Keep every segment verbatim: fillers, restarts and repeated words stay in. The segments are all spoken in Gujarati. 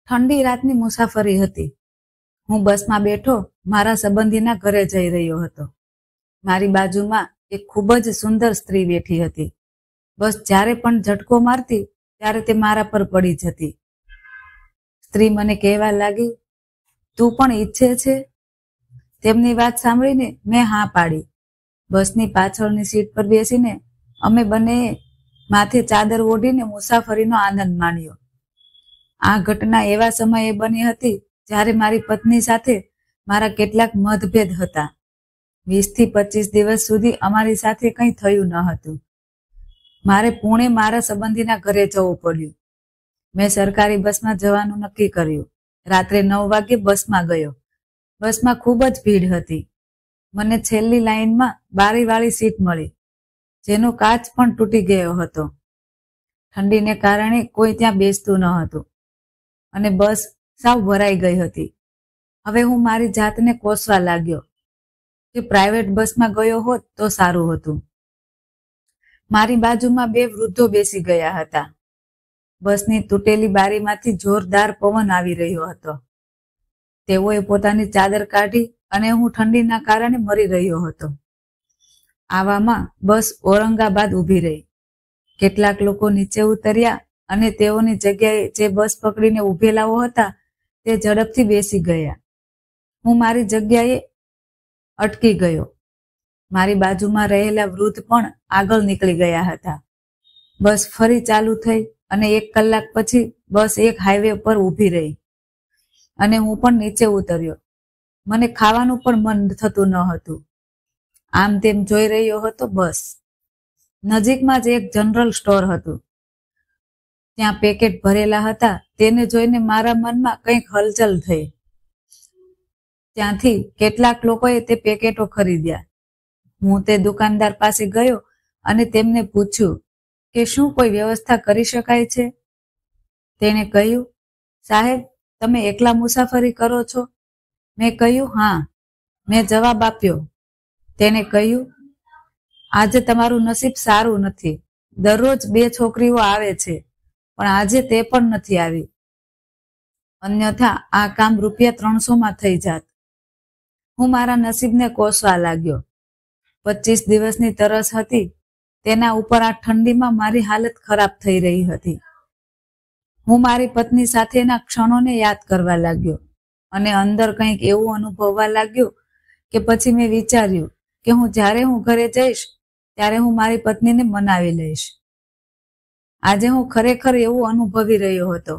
ઠંડી રાતની મુસાફરી હતી. હું બસમાં બેઠો મારા સંબંધીના ઘરે જઈ રહ્યો હતો. મારી બાજુમાં એક ખૂબ જ સુંદર સ્ત્રી બેઠી હતી. બસ જ્યારે પણ ઝટકો મારતી ત્યારે તે મારા પર પડી જતી. સ્ત્રી મને કહેવા લાગી, તું પણ ઈચ્છે છે? તેમની વાત સાંભળીને મેં હા પાડી. બસની પાછળની સીટ પર બેસીને અમે બંને માથે ચાદર ઓઢીને મુસાફરીનો આનંદ માણ્યો. આ ઘટના એવા સમયે બની હતી જ્યારે મારી પત્ની સાથે મારા કેટલાક મતભેદ હતા. વીસ થી પચીસ દિવસ સુધી અમારી સાથે કંઈ થયું ન હતું. મારે પુણે મારા સંબંધીના ઘરે જવું પડ્યું. મેં સરકારી બસમાં જવાનું નક્કી કર્યું. રાત્રે નવ વાગે બસમાં ગયો. બસમાં ખૂબ જ ભીડ હતી. મને છેલ્લી લાઈનમાં બારીવાળી સીટ મળી, જેનો કાચ પણ તૂટી ગયો હતો. ઠંડીને કારણે કોઈ ત્યાં બેસતું ન હતું અને બસ સાવ ભરાઈ ગઈ હતી. હવે હું મારી જાતને કોસવા લાગ્યો કે પ્રાઇવેટ બસમાં ગયો હોત તો સારું હતું. મારી બાજુમાં બે વૃદ્ધો બેસી ગયા હતા. બસની તૂટેલી બારીમાંથી જોરદાર પવન આવી રહ્યો હતો. તેઓએ પોતાની ચાદર કાઢી અને હું ઠંડીના કારણે મરી રહ્યો હતો. આવામાં બસ ઔરંગાબાદ ઊભી રહી. કેટલાક લોકો નીચે ઉતર્યા અને તેઓની જગ્યાએ જે બસ પકડીને ઊભેલાઓ હતા તે ઝડપથી બેસી ગયા. હું મારી જગ્યાએ અટકી ગયો. મારી બાજુમાં રહેલા વૃદ્ધ પણ આગળ નીકળી ગયા હતા. બસ ફરી ચાલુ થઈ અને એક કલાક પછી બસ એક હાઈવે પર ઊભી રહી અને હું પણ નીચે ઉતર્યો. મને ખાવાનું પણ મન થતું ન હતું. આમ તેમ જોઈ રહ્યો હતો બસ. નજીકમાં જ એક જનરલ સ્ટોર હતું. ત્યાં પેકેટ ભરેલા હતા. તેને જોઈને મારા મનમાં કંઈક હલચલ થઈ. ત્યાંથી કેટલાક લોકોએ તે પેકેટો ખરીદ્યા. હું તે દુકાનદાર પાસે ગયો અને તેમને પૂછ્યું કે શું કોઈ વ્યવસ્થા કરી શકાય છે. તેણે કહ્યું, સાહેબ, તમે એકલા મુસાફરી કરો છો? મેં કહ્યું, હા. મેં જવાબ આપ્યો. તેણે કહ્યું, આજે તમારું નસીબ સારું નથી. દરરોજ બે છોકરીઓ આવે છે, પણ આજે તે પણ નથી આવી. અન્યથા આ કામ રૂપિયા ત્રણસો માં થઈ જાત. હું મારા નસીબને કોસવા લાગ્યો. પચીસ દિવસની તરસ હતી. તેના ઉપર આ ઠંડીમાં મારી હાલત ખરાબ થઈ રહી હતી. હું મારી પત્ની સાથેના ક્ષણોને યાદ કરવા લાગ્યો અને અંદર કંઈક એવું અનુભવવા લાગ્યું કે પછી મેં વિચાર્યું કે હું જ્યારે હું ઘરે જઈશ ત્યારે હું મારી પત્નીને મનાવી લઈશ. આજે હું ખરેખર એવું અનુભવી રહ્યો હતો,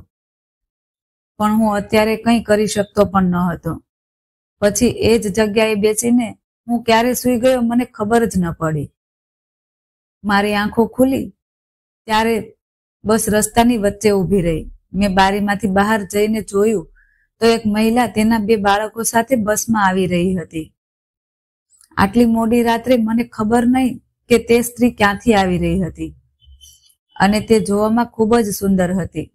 પણ હું અત્યારે કંઈ કરી શકતો પણ ન હતો. પછી એ જ જગ્યાએ બેસીને હું ક્યારે સૂઈ ગયો મને ખબર જ ન પડી. મારી આંખો ખુલી ત્યારે બસ રસ્તાની વચ્ચે ઊભી રહી. મેં બારીમાંથી બહાર જઈને જોયું તો એક મહિલા તેના બે બાળકો સાથે બસમાં આવી રહી હતી. આટલી મોડી રાત્રે મને ખબર નહીં કે તે સ્ત્રી ક્યાંથી આવી રહી હતી અને તે જોવામાં ખૂબ જ સુંદર હતી.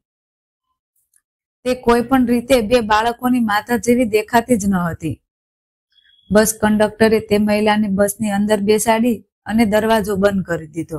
તે કોઈ પણ રીતે બે બાળકોની માતા જેવી દેખાતી જ ન હતી. બસ કંડક્ટરે તે મહિલાને બસની અંદર બેસાડી અને દરવાજો બંધ કરી દીધો.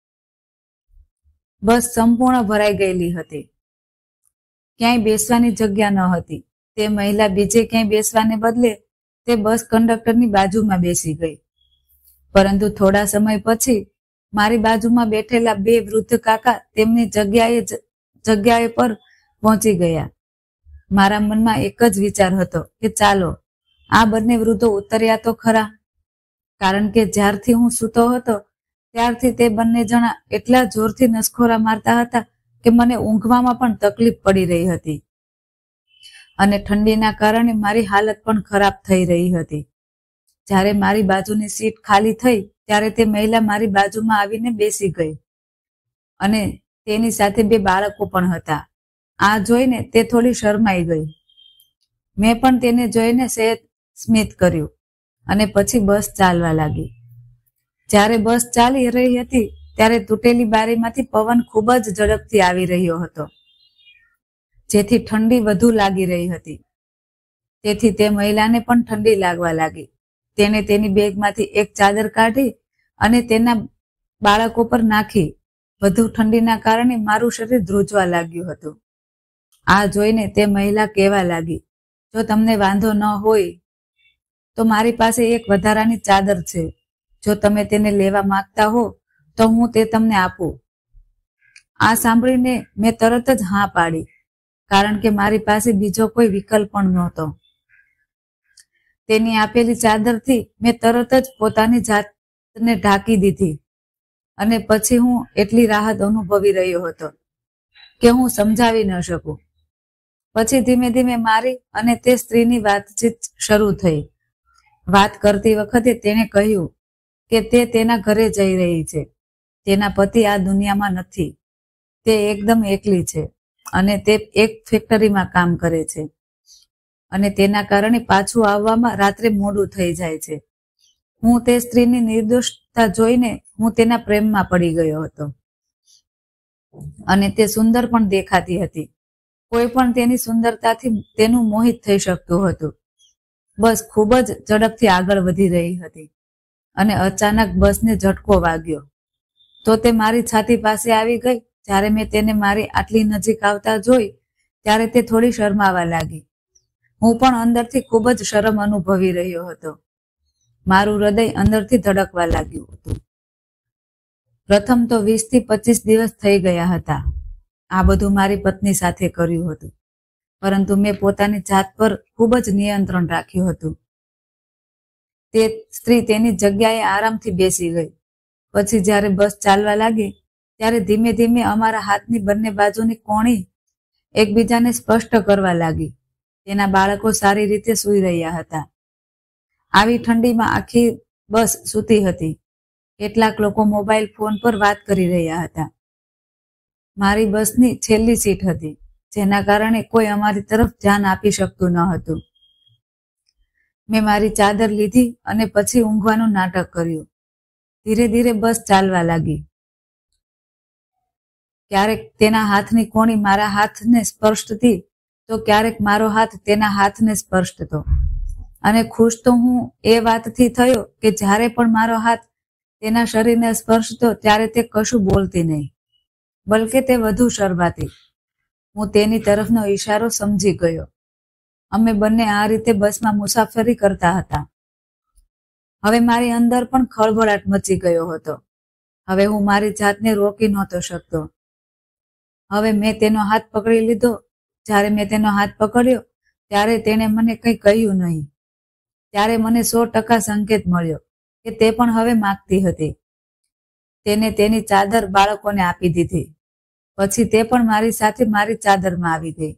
બસ સંપૂર્ણ ભરાઈ ગયેલી હતી. ક્યાંય બેસવાની જગ્યા ન હતી. તે મહિલા બીજે ક્યાંય બેસવાને બદલે તે બસ કંડક્ટરની બાજુમાં બેસી ગઈ. પરંતુ થોડા સમય પછી મારી બાજુમાં બેઠેલા બે વૃદ્ધ કાકા તેમની જગ્યાએ જગ્યાએ પર પહોંચી ગયા. મારા મનમાં એક જ વિચાર હતો કે ચાલો આ બંને વૃદ્ધો ઉતર્યા તો ખરા, કારણ કે જ્યારથી હું સૂતો હતો ત્યારથી તે બંને જણા એટલા જોરથી નસખોરા મારતા હતા કે મને ઊંઘવામાં પણ તકલીફ પડી રહી હતી અને ઠંડીના કારણે મારી હાલત પણ ખરાબ થઈ રહી હતી. જ્યારે મારી બાજુની સીટ ખાલી થઈ ત્યારે તે મહિલા મારી બાજુમાં આવીને બેસી ગઈ અને તેની સાથે બે બાળકો પણ હતા. આ જોઈને તે થોડી શરમાઈ ગઈ. મેં પણ તેને જોઈને સહેજ સ્મિત કર્યું અને પછી બસ ચાલવા લાગી. જ્યારે બસ ચાલી રહી હતી ત્યારે તૂટેલી બારીમાંથી પવન ખૂબ જ ઝડપથી આવી રહ્યો હતો, જેથી ઠંડી વધુ લાગી રહી હતી. તેથી તે મહિલાને પણ ઠંડી લાગવા લાગી. તેણે તેની બેગમાંથી એક ચાદર કાઢી અને તેના બાળકો પર નાખી. વધુ ઠંડીના કારણે મારું શરીર ધ્રુજવા લાગ્યું હતું. આ જોઈને તે મહિલા કહેવા લાગી, જો તમને વાંધો ન હોય તો મારી પાસે એક વધારાની ચાદર છે. જો તમે તેને લેવા માંગતા હો તો હું તે તમને આપું. આ સાંભળીને મેં તરત જ હા પાડી, કારણ કે મારી પાસે બીજો કોઈ વિકલ્પ પણ નહોતો. તેની આપેલી ચાદરથી મેં તરત જ પોતાની જાતને ઢાંકી દીધી અને પછી હું એટલી રાહત અનુભવી રહ્યો હતો કે હું સમજાવી ન શકું. પછી ધીમે ધીમે મારી અને તે સ્ત્રીની વાતચીત શરૂ થઈ. વાત કરતી વખતે તેણે કહ્યું કે તે તેના ઘરે જઈ રહી છે. તેના પતિ આ દુનિયામાં નથી. તે એકદમ એકલી છે અને તે એક ફેક્ટરીમાં કામ કરે છે અને તેના કારણે પાછું આવવામાં રાત્રે મોડું થઈ જાય છે. હું તે સ્ત્રીની નિર્દોષતા જોઈને હું તેના પ્રેમમાં પડી ગયો હતો અને તે સુંદર પણ દેખાતી હતી. કોઈ પણ તેની સુંદરતાથી તેનું મોહિત થઈ શકતું હતું. બસ ખૂબ જ ઝડપથી આગળ વધી રહી હતી અને અચાનક બસને ઝટકો વાગ્યો તો તે મારી છાતી પાસે આવી ગઈ. જ્યારે મેં તેને મારી આટલી નજીક આવતા જોઈ ત્યારે તે થોડી શરમાવા લાગી. હું પણ અંદરથી ખૂબ જ શરમ અનુભવી રહ્યો હતો. મારું હૃદય અંદરથી ધડકવા લાગ્યું હતું. પ્રથમ તો વીસ થી પચીસ દિવસ થઈ ગયા હતા. આ બધું મારી પત્ની સાથે કર્યું હતું, પરંતુ મેં પોતાની જાત પર ખૂબ જ નિયંત્રણ રાખ્યું હતું. તે સ્ત્રી તેની જગ્યાએ આરામથી બેસી ગઈ. પછી જ્યારે બસ ચાલવા લાગી ત્યારે ધીમે ધીમે અમારા હાથની બંને બાજુની કોણી એકબીજાને સ્પષ્ટ કરવા લાગી. તેના બાળકો સારી રીતે સૂઈ રહ્યા હતા. આવી ઠંડીમાં આખી બસ સૂતી હતી. કેટલાક લોકો મોબાઈલ ફોન પર વાત કરી રહ્યા હતા. મારી બસની છેલ્લી સીટ હતી, જેના કારણે કોઈ અમારી તરફ ધ્યાન આપી શકતું ન હતું. મેં મારી ચાદર લીધી અને પછી ઊંઘવાનું નાટક કર્યું. ધીરે ધીરે બસ ચાલવા લાગી. ક્યારેક તેના હાથની કોણી મારા હાથને સ્પર્શતી તો ક્યારેક મારો હાથ તેના હાથને સ્પર્શતો. અને ખુશ તો હું એ વાતથી થયો કે જ્યારે પણ મારો હાથ તેના શરીરને સ્પર્શતો ત્યારે તે કશું બોલતી નહીં, બલકે તે વધુ શરમાતી. હું તેની તરફનો ઈશારો સમજી ગયો. અમે બંને આ રીતે બસમાં મુસાફરી કરતા હતા. હવે મારી અંદર પણ ખળભળાટ મચી ગયો હતો. હવે હું મારી જાતને રોકી નહોતો શકતો. હવે મેં તેનો હાથ પકડી લીધો. જ્યારે મેં તેનો હાથ પકડ્યો ત્યારે તેણે મને કંઈ કહ્યું નહીં. ત્યારે મને સો ટકા સંકેત મળ્યો કે તે પણ હવે માગતી હતી. તેને તેની ચાદર બાળકોને આપી દીધી. પછી તે પણ મારી સાથે મારી ચાદરમાં આવી ગઈ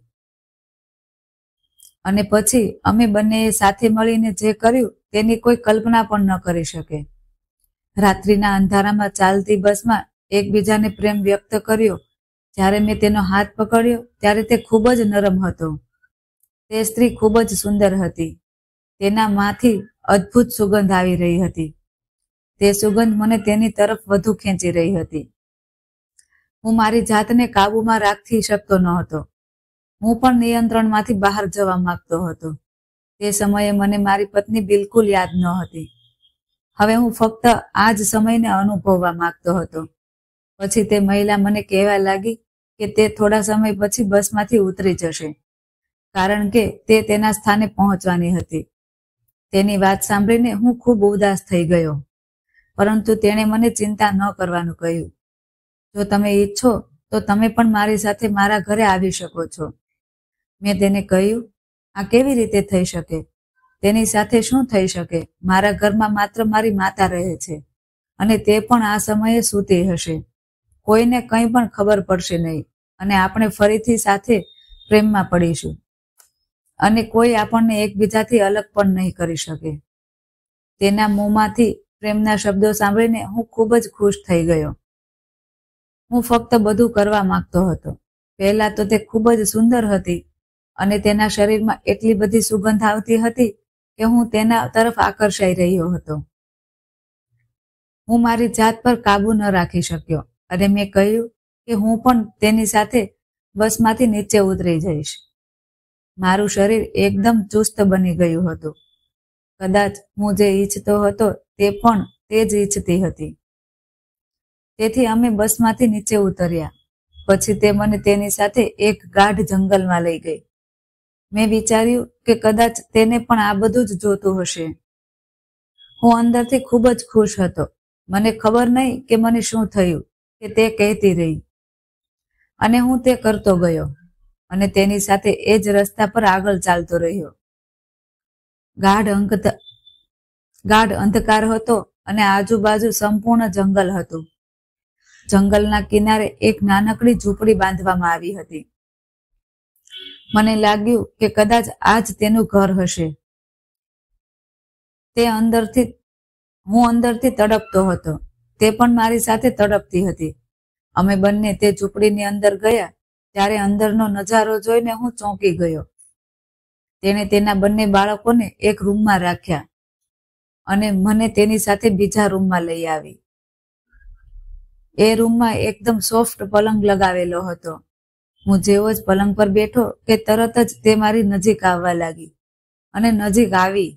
અને પછી અમે બંનેએ સાથે મળીને જે કર્યું તેની કોઈ કલ્પના પણ ન કરી શકે. રાત્રિના અંધારામાં ચાલતી બસમાં એકબીજાને પ્રેમ વ્યક્ત કર્યો. જ્યારે મેં તેનો હાથ પકડ્યો ત્યારે તે ખૂબ જ નરમ હતો. તે સ્ત્રી ખૂબ જ સુંદર હતી. તેના માંથી અદ્ભુત સુગંધ આવી રહી હતી. તે સુગંધ મને તેની તરફ વધુ ખેંચી રહી હતી. હું મારી જાતને કાબૂમાં રાખી શકતો ન હતો. હું પણ નિયંત્રણમાંથી બહાર જવા માંગતો હતો. તે સમયે મને મારી પત્ની બિલકુલ યાદ ન હતી. હવે હું ફક્ત આ જ સમયને અનુભવવા માંગતો હતો. પછી તે મહિલા મને કહેવા લાગી કે તે થોડા સમય પછી બસમાંથી ઉતરી જશે, કારણ કે તે તેના સ્થાને પહોંચવાની હતી. તેની વાત સાંભળીને હું ખૂબ ઉદાસ થઈ ગયો, પરંતુ તેણે મને ચિંતા ન કરવાનું કહ્યું. જો તમે ઈચ્છો તો તમે પણ મારી સાથે મારા ઘરે આવી શકો છો. મેં તેને કહ્યું, આ કેવી રીતે થઈ શકે? તેની સાથે શું થઈ શકે? મારા ઘરમાં માત્ર મારી માતા રહે છે અને તે પણ આ સમયે સૂતી હશે. કોઈને કંઈ પણ ખબર પડશે નહીં અને આપણે ફરીથી સાથે પ્રેમમાં પડીશું અને કોઈ આપણને એકબીજાથી અલગ પણ નહીં કરી શકે. તેના મોંમાંથી પ્રેમના શબ્દો સાંભળીને હું ખૂબ જ ખુશ થઈ ગયો. હું ફક્ત બધું કરવા માંગતો હતો. પહેલા તો તે ખૂબ જ સુંદર હતી અને તેના શરીરમાં એટલી બધી સુગંધ આવતી હતી કે હું તેના તરફ આકર્ષાઈ રહ્યો હતો. હું મારી જાત પર કાબુ ન રાખી શક્યો અને મેં કહ્યું કે હું પણ તેની સાથે બસમાંથી નીચે ઉતરી જઈશ. મારું શરીર એકદમ ચુસ્ત બની ગયું હતું. કદાચ હું જે ઈચ્છતો હતો તે પણ તે જ ઈચ્છતી હતી. તેથી અમે બસમાંથી નીચે ઉતર્યા. પછી તે મને તેની સાથે એક ગાઢ જંગલમાં લઈ ગઈ. મેં વિચાર્યું કે કદાચ તેને પણ આ બધું જ જોતું હશે. હું અંદરથી ખૂબ જ ખુશ હતો. મને ખબર નહીં કે મને શું થયું કે તે કહેતી રહી, અને હું તે કરતો ગયો અને તેની સાથે એ જ રસ્તા પર આગળ ચાલતો રહ્યો. ગાઢ અંક ગાઢ અંધકાર હતો અને આજુબાજુ સંપૂર્ણ જંગલ હતું. જંગલના કિનારે એક નાનકડી ઝૂંપડી બાંધવામાં આવી હતી. મને લાગ્યું કે કદાચ આ જ તેનું ઘર હશે. તે અંદરથી હું અંદરથી તડપતો હતો. તે પણ મારી સાથે તડપતી હતી. અમે બંને તે ઝૂંપડીની અંદર ગયા ત્યારે અંદરનો નજારો જોઈને હું ચોંકી ગયો. તેણે તેના બંને બાળકોને એક રૂમમાં રાખ્યા અને મને તેની સાથે બીજા રૂમમાં લઈ આવી. એ રૂમમાં એકદમ સોફ્ટ પલંગ લગાવેલો હતો. હું જેવો જ પલંગ પર બેઠો કે તરત જ તે મારી નજીક આવવા લાગી અને નજીક આવી.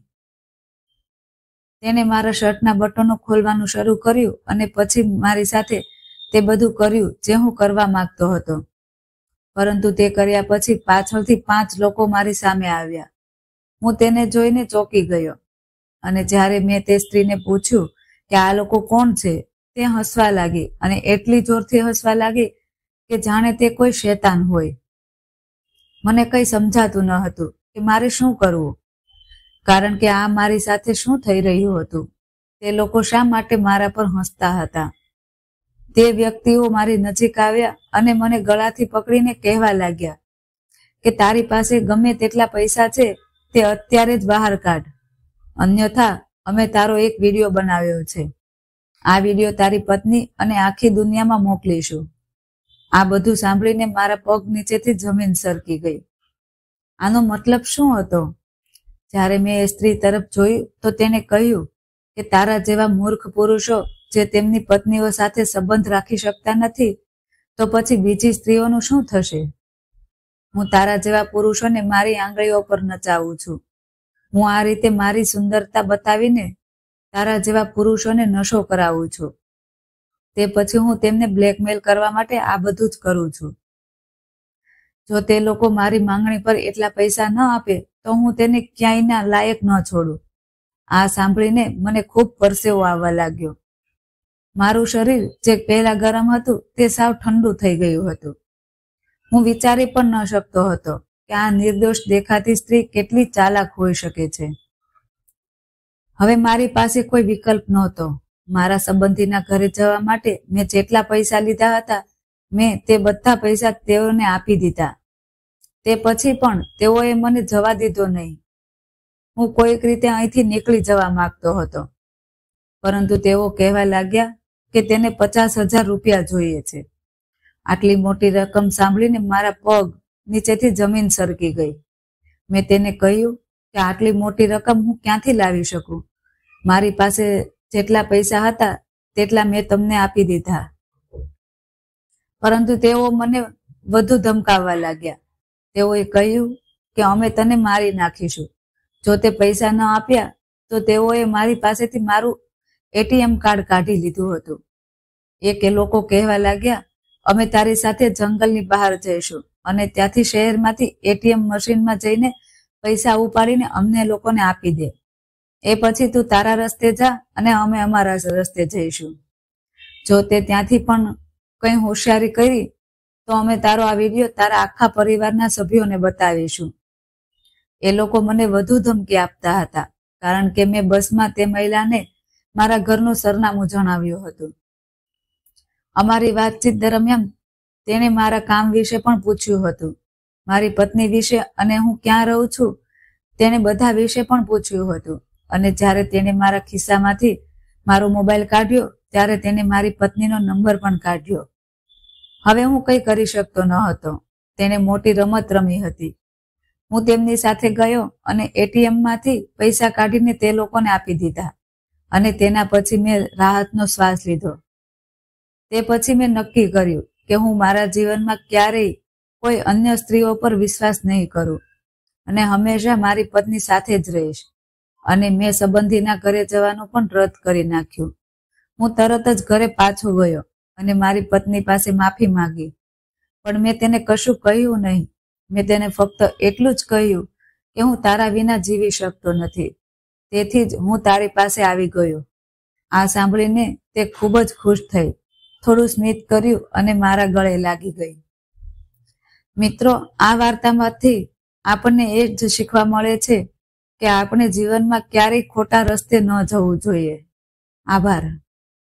તેણે મારા શર્ટના બટનો ખોલવાનું શરૂ કર્યું અને પછી મારી સાથે તે બધું કર્યું જે હું કરવા માંગતો હતો. પરંતુ તે કર્યા પછી પાછળથી પાંચ લોકો મારી સામે આવ્યા. હું તેને જોઈને ચોંકી ગયો અને જ્યારે મેં તે સ્ત્રીને પૂછ્યું કે આ લોકો કોણ છે, તે હસવા લાગી અને એટલી જોરથી હસવા લાગી કે જાણે તે કોઈ શેતાન હોય. મને કંઈ સમજાતું ન હતું કે મારે શું કરવું, કારણ કે આ મારી સાથે શું થઈ રહ્યું હતું. તે લોકો શા માટે મારા પર હસતા હતા. તે વ્યક્તિઓ મારી નજીક આવ્યા અને મને ગળાથી પકડીને કહેવા લાગ્યા કે તારી પાસે ગમે તેટલા પૈસા છે તે અત્યારે જ બહાર કાઢ, અન્યથા અમે તારો એક વિડીયો બનાવ્યો છે. આ વિડીયો તારી પત્ની અને આખી દુનિયામાં મોકલીશું. આ બધું સાંભળીને મારા પગ નીચેથી જમીન સરકી ગઈ. આનો મતલબ શું હતો? જ્યારે મેં એ સ્ત્રી તરફ જોયું તો તેણે કહ્યું કે તારા જેવા મૂર્ખ પુરુષો જે તેમની પત્નીઓ સાથે સંબંધ રાખી શકતા નથી, તો પછી બીજી સ્ત્રીઓનું શું થશે? હું તારા જેવા પુરુષોને મારી આંગળીઓ પર નચાવું છું. હું આ રીતે મારી સુંદરતા બતાવીને તારા જેવા પુરુષોને નશો કરાવું છું. તે પછી હું તેમને બ્લેકમેલ કરવા માટે આ બધું જ કરું છું. જો તે લોકો મારી માંગણી પર એટલા પૈસા ન આપે તો હું તેને ક્યાંયના લાયક ન છોડું. આ સાંભળીને મને ખૂબ પરસેવો આવવા લાગ્યો. મારું શરીર જે પહેલા ગરમ હતું તે સાવ ઠંડુ થઈ ગયું હતું. હું વિચારી પણ ન શકતો હતો કે આ નિર્દોષ દેખાતી સ્ત્રી કેટલી ચાલાક હોઈ શકે છે. હવે મારી પાસે કોઈ વિકલ્પ નહોતો. મારા સંબંધીના ઘરે જવા માટે મેં જેટલા પૈસા લીધા હતા, મેં તે બધા પૈસા તેઓને આપી દીધા. તે પછી પણ તેઓએ મને જવા દીધો નહીં. હું કોઈક રીતે અહીંથી નીકળી જવા માંગતો હતો, પરંતુ તેઓ કહેવા લાગ્યા કે તેને પચાસ હજાર રૂપિયા જોઈએ છે. આટલી મોટી રકમ સાંભળીને મારા પગ નીચેથી જમીન સરકી ગઈ. મેં તેને કહ્યું કે આટલી મોટી રકમ હું ક્યાંથી લાવી શકું? મારી પાસે જેટલા પૈસા હતા તેટલા મેં તમને આપી દીધા. પરંતુ તેઓ મને વધુ ધમકાવવા લાગ્યા. તેઓએ કહ્યું કે અમે તને મારી નાખીશું. જો તે પૈસા ન આપ્યા તો તેઓએ મારી પાસેથી મારું એટીએમ કાર્ડ કાઢી લીધું હતું. એક એ લોકો કહેવા લાગ્યા, અમે તારી સાથે જંગલની બહાર જઈશું અને ત્યાંથી શહેરમાંથી એટીએમ મશીનમાં જઈને પૈસા ઉપાડીને અમને લોકોને આપી દે. એ પછી તું તારા રસ્તે જા અને અમે અમારા રસ્તે જઈશું. જો તે ત્યાંથી પણ કંઈ હોશિયારી કરી તો અમે તારો આ વિડીયો તારા આખા પરિવારના સભ્યોને બતાવીશું. એ લોકો મને વધુ ધમકી આપતા હતા, કારણ કે મેં બસમાં તે મહિલાને મારા ઘરનું સરનામું જણાવ્યું હતું. અમારી વાતચીત દરમિયાન તેણે મારા કામ વિશે પણ પૂછ્યું હતું, મારી પત્ની વિશે અને હું ક્યાં રહું છું તેણે બધા વિશે પણ પૂછ્યું હતું. અને જ્યારે તેણે મારા ખિસ્સામાંથી મારો મોબાઈલ કાઢ્યો ત્યારે તેણે મારી પત્નીનો નંબર પણ કાઢ્યો. હવે હું કંઈ કરી શકતો ન હતો. તેણે મોટી રમત રમી હતી. હું તેમની સાથે ગયો અને એટીએમમાંથી પૈસા કાઢીને તે લોકોને આપી દીધા અને તેના પછી મેં રાહતનો શ્વાસ લીધો. તે પછી મેં નક્કી કર્યું કે હું મારા જીવનમાં ક્યારેય કોઈ અન્ય સ્ત્રીઓ પર વિશ્વાસ નહીં કરું અને હંમેશા મારી પત્ની સાથે જ રહીશ. અને મેં સંબંધીના ઘરે જવાનું પણ રદ કરી નાખ્યું. હું તરત જ ઘરે પાછો ગયો અને મારી પત્ની પાસે માફી માંગી. પણ મેં તેને કશું કહ્યું નહીં. મેં તેને ફક્ત એટલું જ કહ્યું કે હું તારા વિના જીવી શકતો નથી, તેથી જ હું તારી પાસે આવી ગયો. આ સાંભળીને તે ખૂબ જ ખુશ થઈ, થોડું સ્મિત કર્યું અને મારા ગળે લાગી ગઈ. મિત્રો, આ વાર્તામાંથી આપણને એ જ શીખવા મળે છે કે આપણે જીવનમાં ક્યારેય ખોટા રસ્તે ન જવું જોઈએ. આભાર.